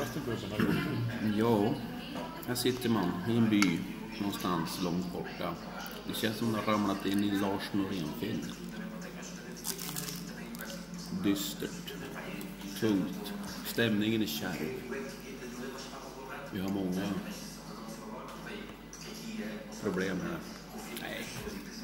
senaste gubben har gjort? Ja, här sitter man i en by någonstans långt borta. Det känns som att man har ramlat in i en Lars Norén-film. Dystert, tungt, stämningen är kärv. Vi har många problem här. Nej,